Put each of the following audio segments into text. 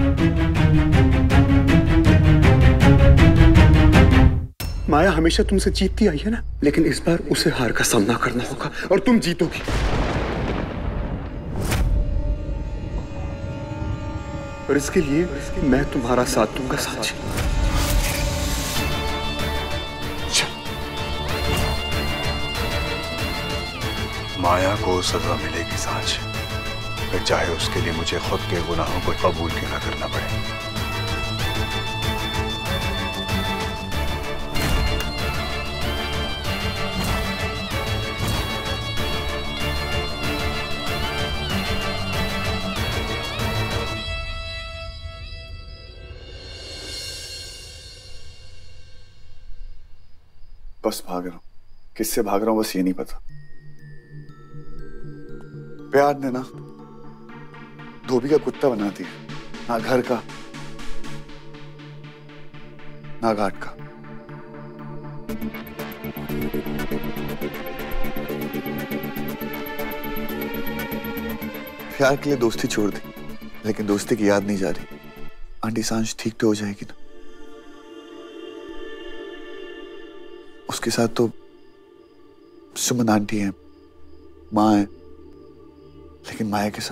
माया हमेशा तुमसे जीतती आई है ना, लेकिन इस बार उसे हार का सामना करना होगा और तुम जीतोगी। और इसके लिए मैं तुम्हारा साथ दूंगा सांझ। माया को सजा मिलेगी सांझ, फिर चाहे उसके लिए मुझे खुद के गुनाहों को कबूल क्यों ना करना पड़े। बस भाग रहा हूं, किससे भाग रहा हूं बस ये नहीं पता। प्यार ने ना धोबी का कुत्ता बना दिया, ना घर का ना घाट का। प्यार के लिए दोस्ती छोड़ दी, लेकिन दोस्ती की याद नहीं जा रही। आंटी सांझ ठीक तो हो जाएगी ना? उसके साथ तो सुमन आंटी है, माँ है, लेकिन माया के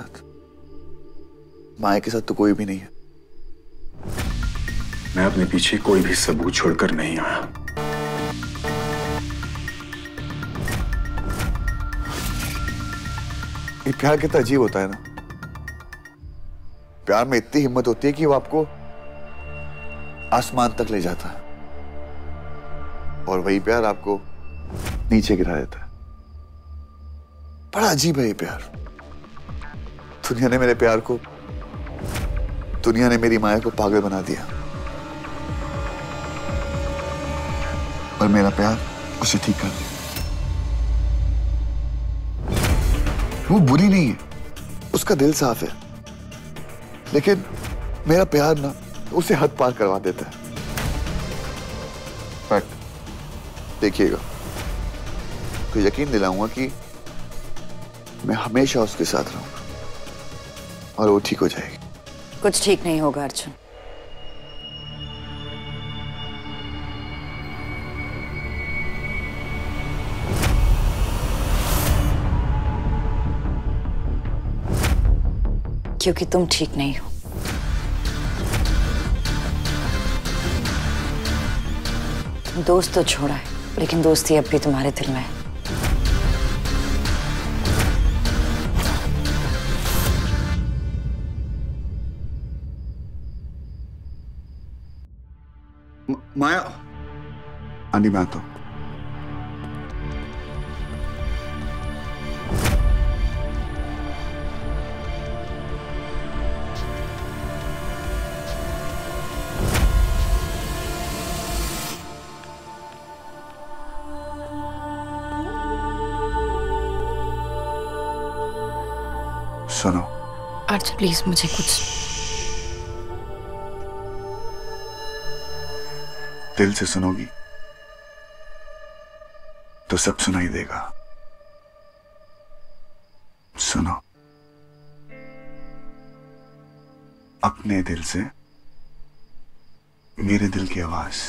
साथ तो कोई भी नहीं है। मैं अपने पीछे कोई भी सबूत छोड़कर नहीं आया। ये प्यार कितना अजीब होता है ना। प्यार में इतनी हिम्मत होती है कि वो आपको आसमान तक ले जाता है, और वही प्यार आपको नीचे गिरा देता है। बड़ा अजीब है ये प्यार। दुनिया ने मेरी माया को पागल बना दिया, और मेरा प्यार उसे ठीक कर दिया। वो बुरी नहीं है, उसका दिल साफ है, लेकिन मेरा प्यार ना उसे हद पार करवा देता है। बट देखिएगा, तो यकीन दिलाऊंगा कि मैं हमेशा उसके साथ रहूंगा और वो ठीक हो जाएगी। कुछ ठीक नहीं होगा अर्जुन। क्योंकि तुम ठीक नहीं हो। तुम दोस्त तो छोड़ा है, लेकिन दोस्ती अब भी तुम्हारे दिल में है। माया, आंटी मैं आता हूं। सुनो अर्जुन, प्लीज मुझे कुछ दिल से सुनोगी तो सब सुनाई देगा। सुनो अपने दिल से मेरे दिल की आवाज।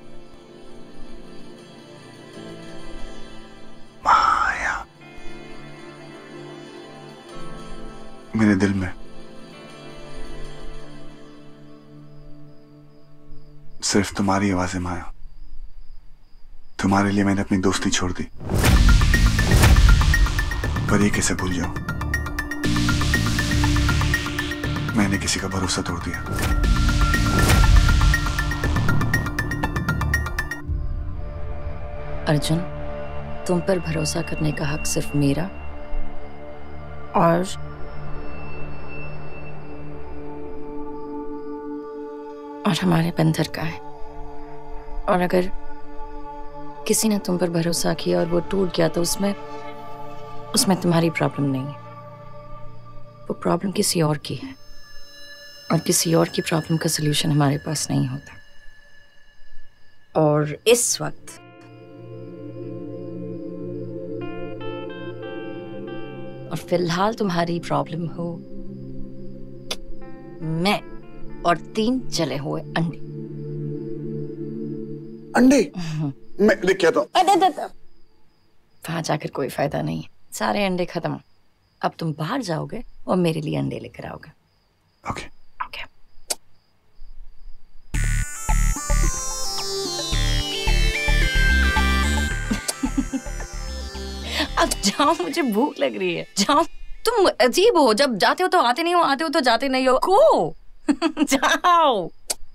माया, मेरे दिल में सिर्फ तुम्हारी आवाज है माया। तुम्हारे लिए मैंने अपनी दोस्ती छोड़ दी, पर ये कैसे भूल जाऊं? मैंने किसी का भरोसा तोड़ दिया। अर्जुन, तुम पर भरोसा करने का हक सिर्फ मेरा और हमारे बंदर का है। और अगर किसी ने तुम पर भरोसा किया और वो टूट गया तो उसमें तुम्हारी प्रॉब्लम नहीं है, वो प्रॉब्लम किसी और की है, और किसी और की प्रॉब्लम का सलूशन हमारे पास नहीं होता। और इस वक्त और फिलहाल तुम्हारी प्रॉब्लम हो और 3 जले हुए अंडे। अंडे? मैं देख क्या था? वहां जाकर कोई फायदा नहीं है, सारे अंडे खत्म। अब तुम बाहर जाओगे और मेरे लिए अंडे लेकर आओगे। ओके। ओके। अब जाओ, मुझे भूख लग रही है। जाओ। तुम अजीब हो, जब जाते हो तो आते नहीं हो, आते हो तो जाते नहीं हो। गो। जाओ।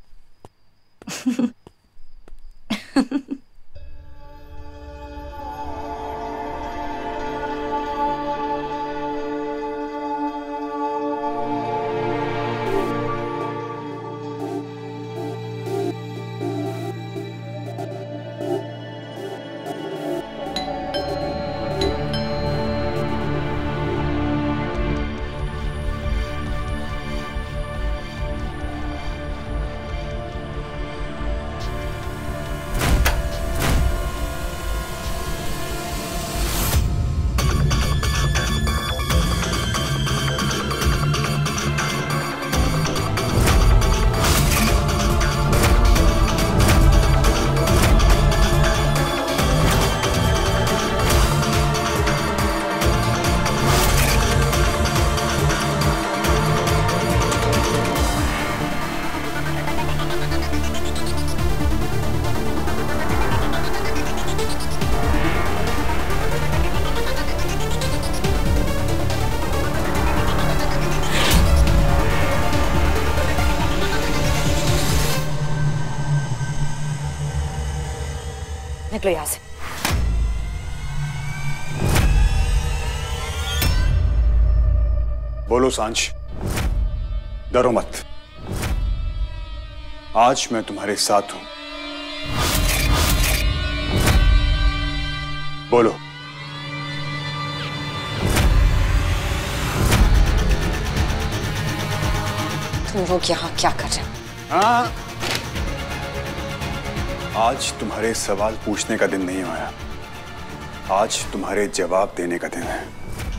निकलो यहाँ से। बोलो सांझ, डरो मत। आज मैं तुम्हारे साथ हूं। बोलो। तुम लोग यहाँ क्या कर रहे हो? हाँ, आज तुम्हारे सवाल पूछने का दिन नहीं आया, आज तुम्हारे जवाब देने का दिन है।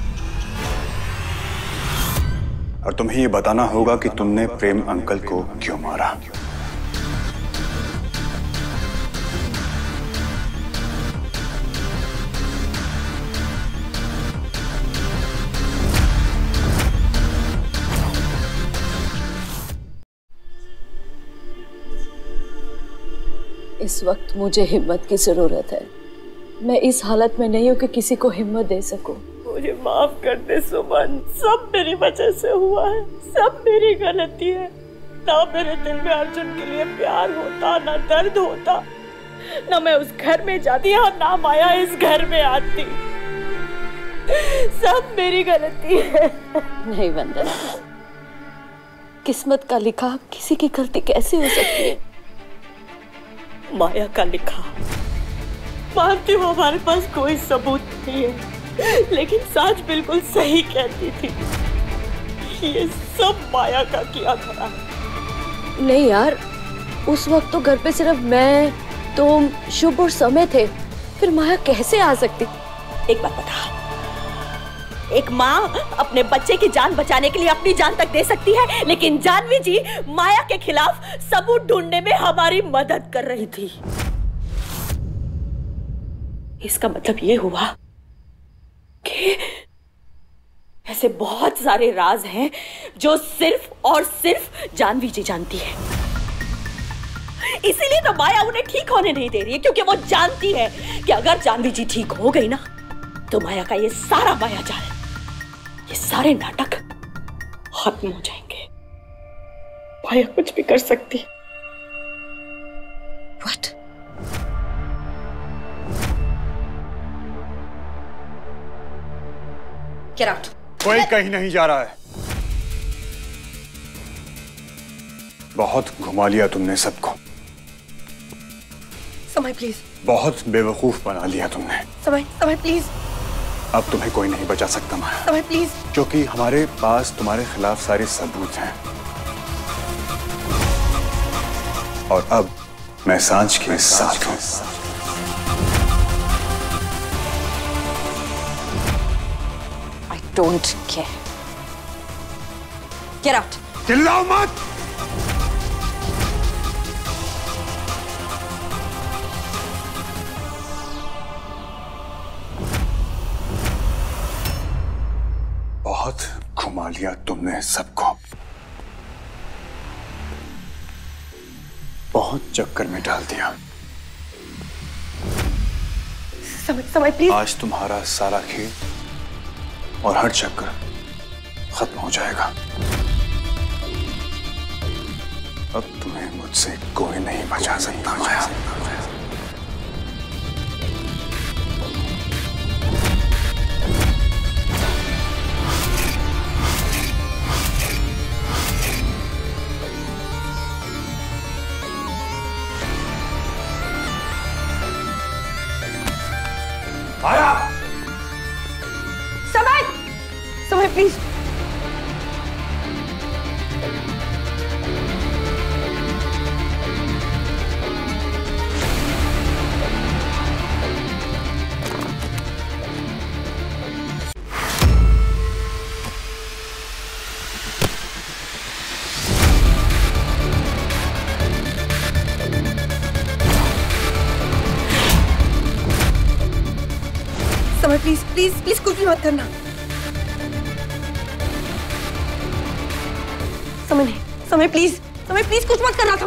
और तुम्हें ये बताना होगा कि तुमने प्रेम अंकल को क्यों मारा। इस वक्त मुझे हिम्मत की जरूरत है। मैं इस हालत में नहीं हूँ कि किसी को हिम्मत दे सकूं। मुझे माफ कर दे सुमन, सब मेरी वजह से हुआ है, सब मेरी गलती है। ना मेरे दिल में अर्जुन के लिए प्यार होता, ना दर्द होता, ना मैं उस घर में जाती और ना माया इस घर में आती। सब मेरी गलती है। नहीं वंदना, किस्मत का लिखा किसी की गलती कैसे हो सकती है? माया का लिखा। मानती हूँ हमारे पास कोई सबूत नहीं है, लेकिन सांझ बिल्कुल सही कहती थी। ये सब माया का किया धरा। नहीं यार, उस वक्त तो घर पे सिर्फ मैं, तुम, शुभ और समय थे, फिर माया कैसे आ सकती? एक बात बता, एक माँ अपने बच्चे की जान बचाने के लिए अपनी जान तक दे सकती है, लेकिन जानवी जी माया के खिलाफ सबूत ढूंढने में हमारी मदद कर रही थी। इसका मतलब ये हुआ कि ऐसे बहुत सारे राज हैं जो सिर्फ और सिर्फ जानवी जी जानती है। इसीलिए तो माया उन्हें ठीक होने नहीं दे रही है, क्योंकि वो जानती है कि अगर जानवी जी ठीक हो गई ना, तो माया का ये सारा माया जाल, ये सारे नाटक खत्म हो जाएंगे। माया कुछ भी कर सकती है। What? Get out. कोई कहीं नहीं जा रहा है। बहुत घुमा लिया तुमने सबको। समय प्लीज। बहुत बेवकूफ बना लिया तुमने। समय प्लीज। अब तुम्हें कोई नहीं बचा सकता माया। समय प्लीज। क्योंकि हमारे पास तुम्हारे खिलाफ सारे सबूत हैं। और अब मैं सांझ के साथ हूं। I don't care. Get out. चिल्लाओ मत। तुमने सबको बहुत चक्कर में डाल दिया। समय प्लीज। आज तुम्हारा सारा खेल और हर चक्कर खत्म हो जाएगा। अब तुम्हें मुझसे कोई नहीं बचा सकता माया। माया! समय please. Samay please please please कुछ भी मत करना। समय नहीं, समय प्लीज कुछ मत करना।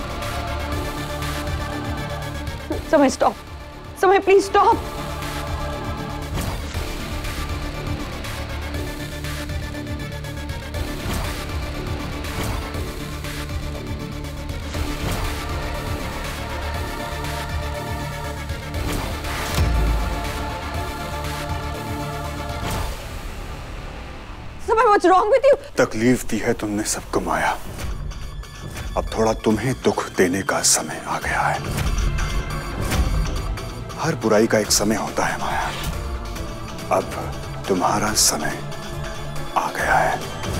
Samay stop. Samay please stop. What's wrong with you? तकलीफ दी है तुमने सबको माया। अब थोड़ा तुम्हें दुख देने का समय आ गया है। हर बुराई का एक समय होता है माया। अब तुम्हारा समय आ गया है।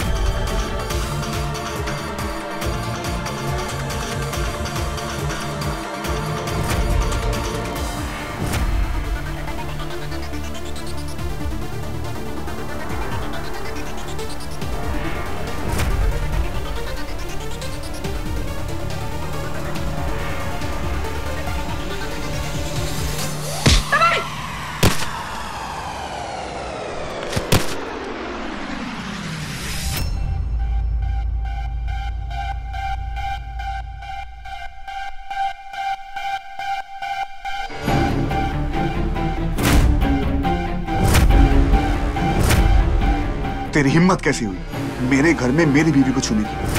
तेरी हिम्मत कैसी हुई मेरे घर में मेरी बीवी को छूने की?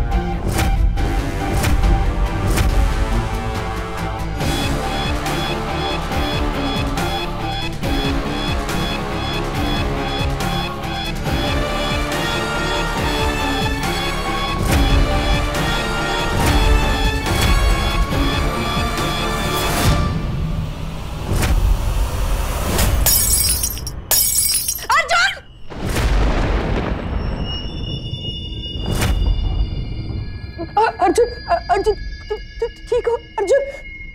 अर्जुन, तुम ठीक हो अर्जुन?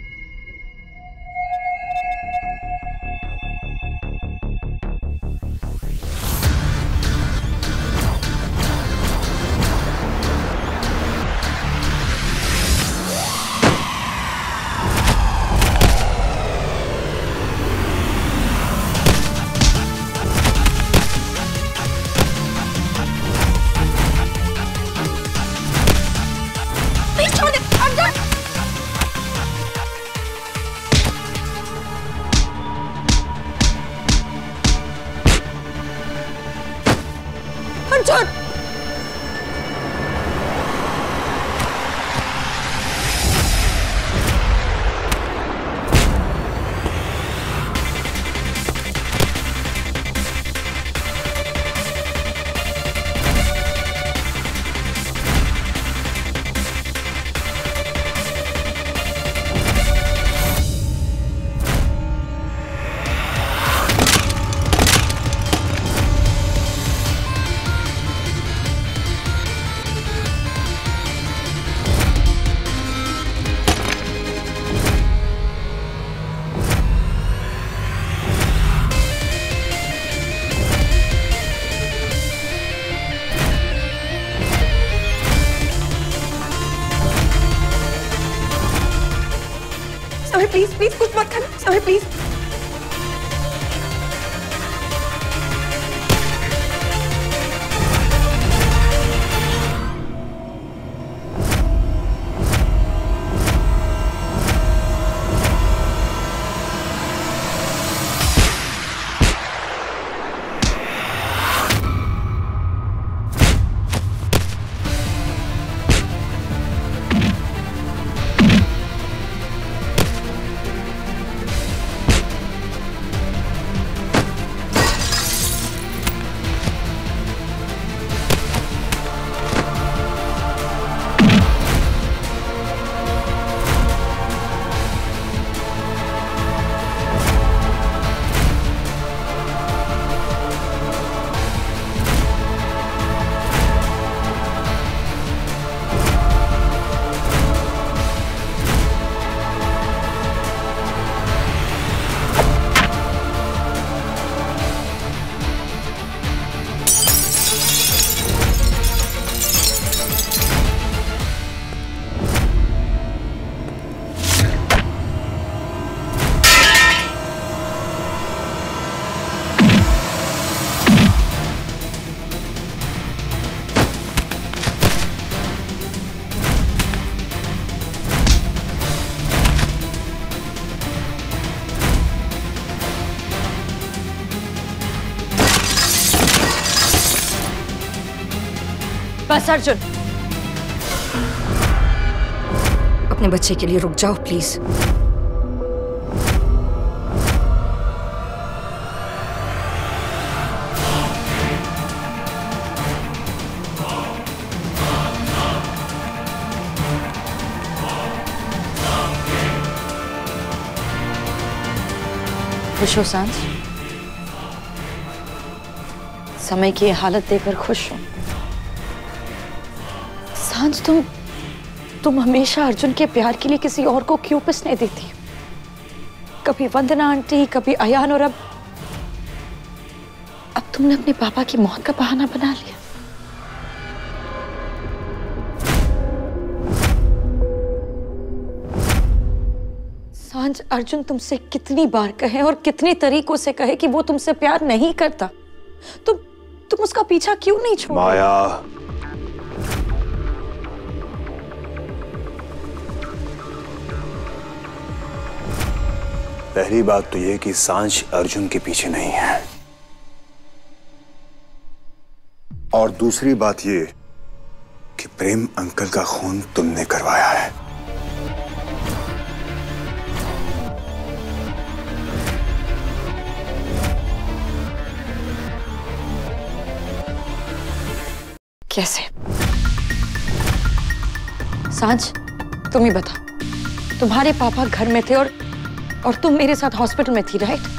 प्लीज प्लीज कुछ मत करना समय प्लीज। बस अर्जुन, अपने बच्चे के लिए रुक जाओ प्लीज। खुश हो सांझ? समय की हालत देखकर खुश हो? सांझ, तुम हमेशा अर्जुन के प्यार के लिए किसी और को क्यों पिसने देती? कभी वंदना आंटी, कभी अयान, और अब तुमने अपने पापा की मौत का बहाना बना लिया। सांझ, अर्जुन तुमसे कितनी बार कहे और कितने तरीकों से कहे कि वो तुमसे प्यार नहीं करता, तुम उसका पीछा क्यों नहीं छोड़? माया, पहली बात तो यह कि सांझ अर्जुन के पीछे नहीं है, और दूसरी बात यह कि प्रेम अंकल का खून तुमने करवाया है। कैसे? सांझ, तुम ही बता। तुम्हारे पापा घर में थे और तुम मेरे साथ हॉस्पिटल में थी, राइट?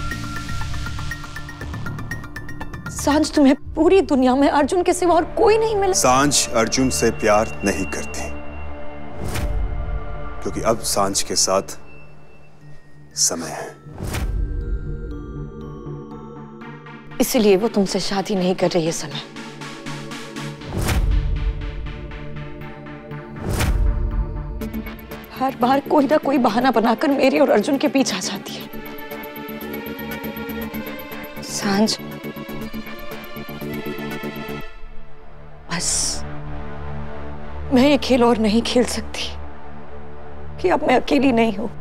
सांझ, तुम्हें पूरी दुनिया में अर्जुन के सिवा और कोई नहीं मिला। सांझ अर्जुन से प्यार नहीं करती, क्योंकि अब सांझ के साथ समय है। इसीलिए वो तुमसे शादी नहीं कर रही है समय। हर बार कोई ना कोई बहाना बनाकर मेरे और अर्जुन के पीछे आ जाती है। सांझ, बस मैं ये खेल और नहीं खेल सकती कि अब मैं अकेली नहीं हूं।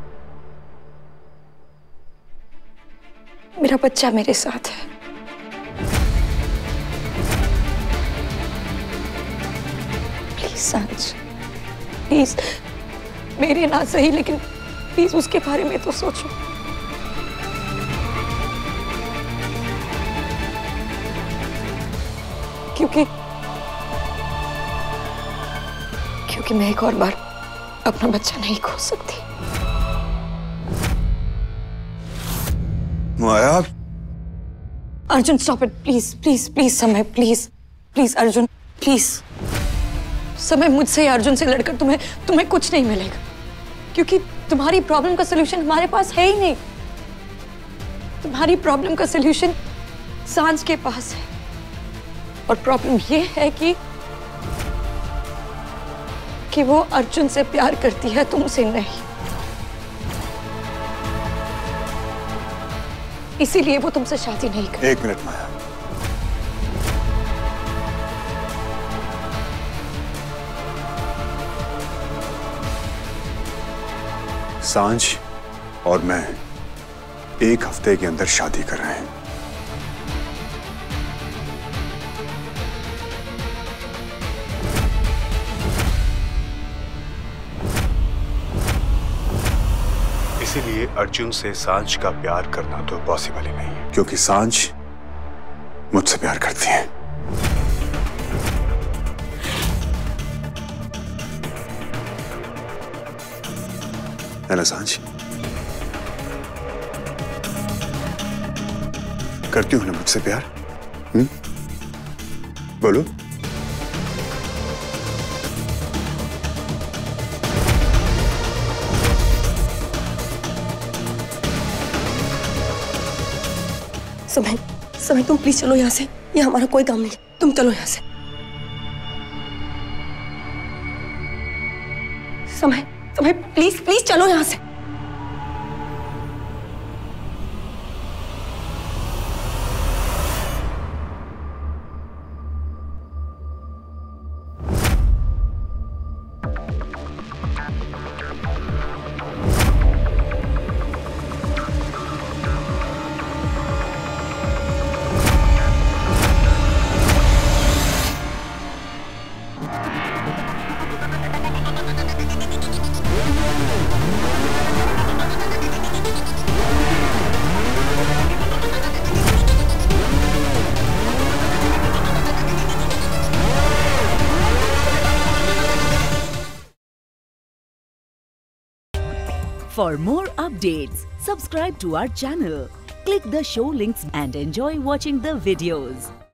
मेरा बच्चा मेरे साथ है। प्लीज सांझ, प्लीज, मेरे ना सही लेकिन प्लीज उसके बारे में तो सोचो। क्योंकि मैं एक और बार अपना बच्चा नहीं खो सकती। Maya, Arjun stop it, please please please Samay, please please Arjun, please Samay, मुझसे या अर्जुन से लड़कर तुम्हें कुछ नहीं मिलेगा, क्योंकि तुम्हारी प्रॉब्लम का सलूशन हमारे पास है ही नहीं। तुम्हारी प्रॉब्लम का सलूशन सांझ के पास है, और प्रॉब्लम ये है कि वो अर्जुन से प्यार करती है, तुमसे नहीं। इसीलिए वो तुमसे शादी नहीं करती। एक मिनट माया, सांझ और मैं एक हफ्ते के अंदर शादी कर रहे हैं। इसीलिए अर्जुन से सांझ का प्यार करना तो पॉसिबल ही नहीं है, क्योंकि सांझ मुझसे प्यार करती है। है ना सांझ? करती हो ना मुझसे प्यार? बोलो। समय, तुम प्लीज चलो यहाँ से। ये हमारा कोई काम नहीं, तुम चलो यहाँ से। समय, प्लीज प्लीज चलो यहाँ से। For more updates, subscribe to our channel, click the show links and enjoy watching the videos.